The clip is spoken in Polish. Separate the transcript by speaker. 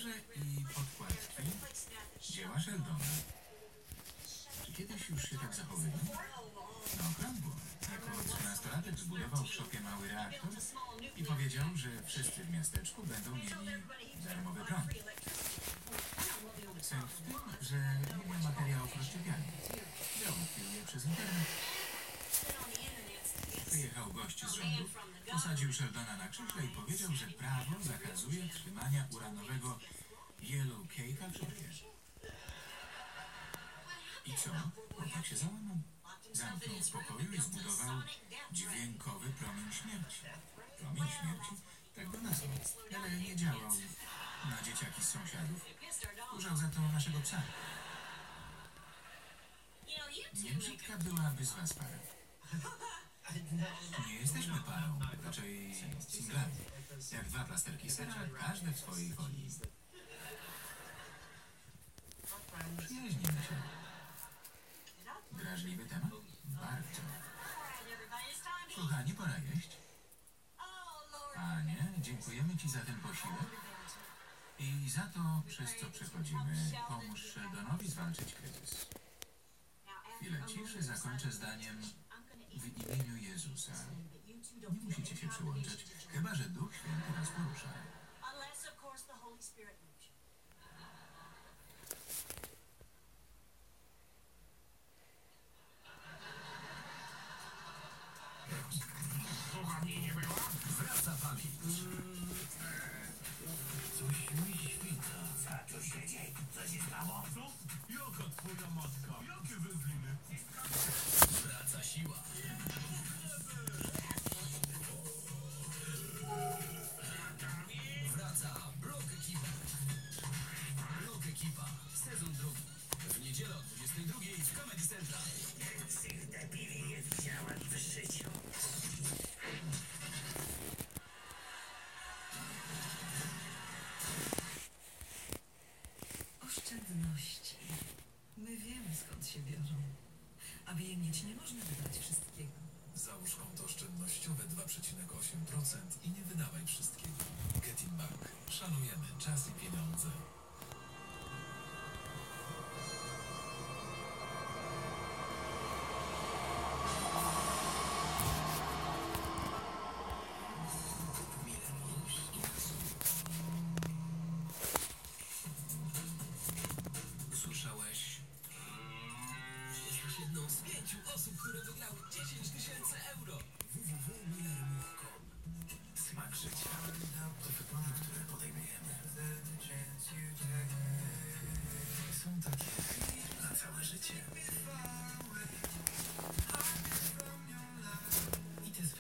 Speaker 1: Talerze i podkładki dzieła Sheldona. Czy kiedyś już się tak zachowywał? Na okrągło. Jako 13-latek zbudował w szopie mały reaktor i powiedział, że wszyscy w miasteczku będą mieli darmowy prąd. Sęk w tym, że nie miał materiałów rozszczepialnych. Załatwił je przez internet. Przyjechał gość z rządu, posadził Sheldona na krześle i powiedział, że prawo zakazuje trzymania uranowego Yellow Cake'a w szopie. I co? Chłopak się załamał. Zamknął w pokoju i zbudował dźwiękowy promień śmierci. Promień śmierci? Tak go nazwał. Ale nie działał na dzieciaki z sąsiadów. Użył za to naszego psa. Nie brzydka byłaby z was para. Nie jesteśmy parą, raczej singlami. Jak dwa plasterki sera, każdy w swojej folii. Przyjaźnimy się. Drażliwy temat? Bardzo. Kochani, pora jeść. Panie, dziękujemy ci za ten posiłek i za to, przez co przechodzimy. Pomóż Sheldonowi zwalczyć kryzys. Chwilę ciszy zakończę zdaniem w imieniu Jezusa. Nie musicie się przyłączać, chyba że Duch Święty nas porusza.
Speaker 2: Wraca pamięć. Coś mi świta. Co się dzieje? Co się stało?
Speaker 3: Co? Jaka twoja matka? Jakie wędliny?
Speaker 2: Wraca siła. Wraca Blok Ekipa. Blok Ekipa. Sezon drugi. W niedzielę o 22 w Comedy Central. Tych debili nie widziałem w życiu.
Speaker 4: Oszczędności. My wiemy, skąd się biorą. Aby je mieć, nie można wydać wszystkiego.
Speaker 5: Załóż konto oszczędnościowe 2,8% i nie wydawaj wszystkiego. Getin Bank. Szanujemy czas i pieniądze.
Speaker 2: Słyszałeś? Jesteś jedną z 5 osób, które wygrały 10 000 euro. www.millermove.com.
Speaker 5: Smak życia. To wybory, które podejmujemy. Są takie